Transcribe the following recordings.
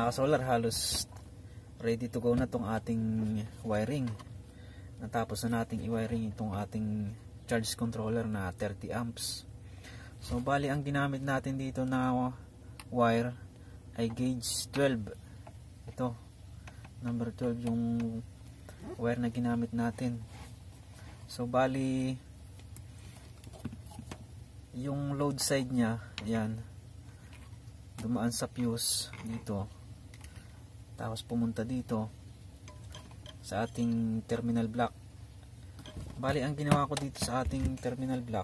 mga kasolar, halos ready to go na tong ating wiring. Natapos na nating i-wiring itong ating charge controller na 30 amps. So bali ang ginamit natin dito na wire ay gauge 12. Ito, number 12 yung wire na ginamit natin. So bali yung load side nya, yan, dumaan sa fuse dito, tapos pumunta dito sa ating terminal block. Bali ang ginawa ko dito sa ating terminal block,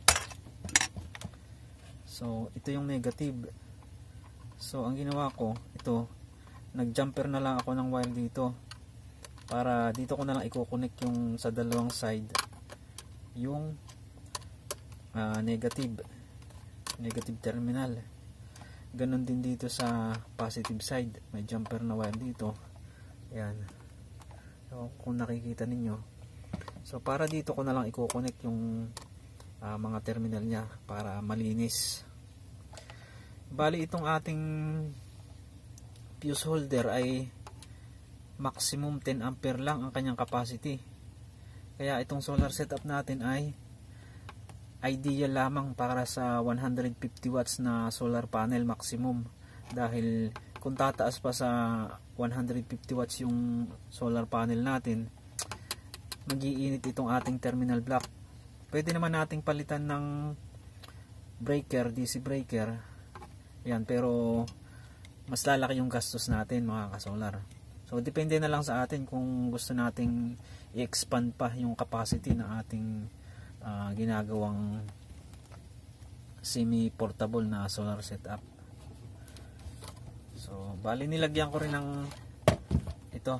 so ito yung negative. So ang ginawa ko, ito, nag-jumper na lang ako ng wire dito, para dito ko na lang i-connect yung sa dalawang side yung negative terminal. Ganon din dito sa positive side, may jumper na wire dito. Ayan, so kung nakikita ninyo, so para dito ko na lang i-connect yung mga terminal nya para malinis. Bali itong ating fuse holder ay maximum 10 ampere lang ang kanyang capacity, kaya itong solar setup natin ay ideal lamang para sa 150 watts na solar panel maximum, dahil kung tataas pa sa 150 watts yung solar panel natin, mag-iinit itong ating terminal block. Pwede naman nating palitan ng breaker, DC breaker, yan, pero mas lalaki yung gastos natin mga kasolar. So depende na lang sa atin kung gusto nating i-expand pa yung capacity ng ating ginagawang semi-portable na solar setup. So bali nilagyan ko rin ng ito,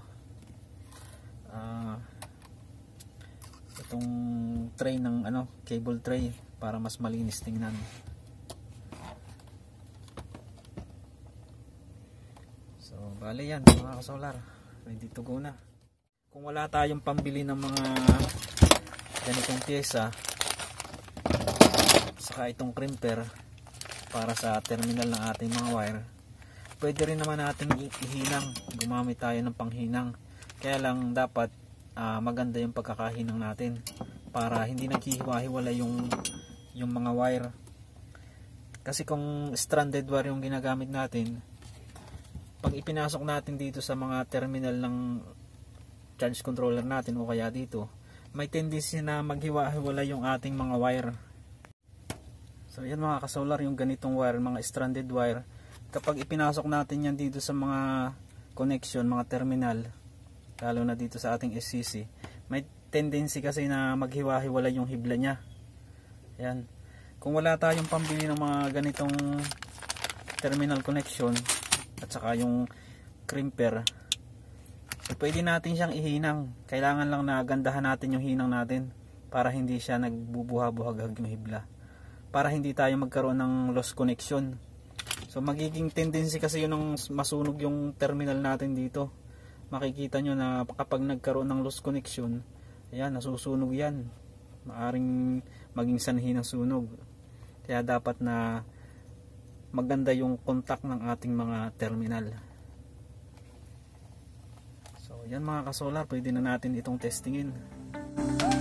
itong tray ng cable tray para mas malinis tingnan. So bali yan mga kasolar, ready to go na. Kung wala tayong pambili ng mga ganitong pyesa, saka itong crimper para sa terminal ng ating mga wire, pwede rin naman natin ihinang, gumamit tayo ng panghinang. Kaya lang dapat maganda yung pagkakahinang natin para hindi naghihiwa-hiwala yung mga wire. Kasi kung stranded wire yung ginagamit natin, pag ipinasok natin dito sa mga terminal ng charge controller natin o kaya dito, may tendency na maghiwa-hiwala yung ating mga wire. So yan mga kasolar, yung ganitong wire, mga stranded wire, kapag ipinasok natin yan dito sa mga connection, mga terminal, lalo na dito sa ating SCC, may tendency kasi na maghiwa-hiwala yung hibla nya. Yan. Kung wala tayong pambili ng mga ganitong terminal connection at saka yung crimper, pwede natin siyang ihinang. Kailangan lang na gandahan natin yung hinang natin para hindi siya nagbubuha-buhagag yung hibla, para hindi tayo magkaroon ng lost connection. So magiging tendency kasi yun ng masunog yung terminal natin dito. Makikita nyo na kapag nagkaroon ng lost connection, ayan, nasusunog yan. Maaring maging sanhi ng sunog. Kaya dapat na maganda yung contact ng ating mga terminal. Yan mga kasolar, pwede na natin itong testingin.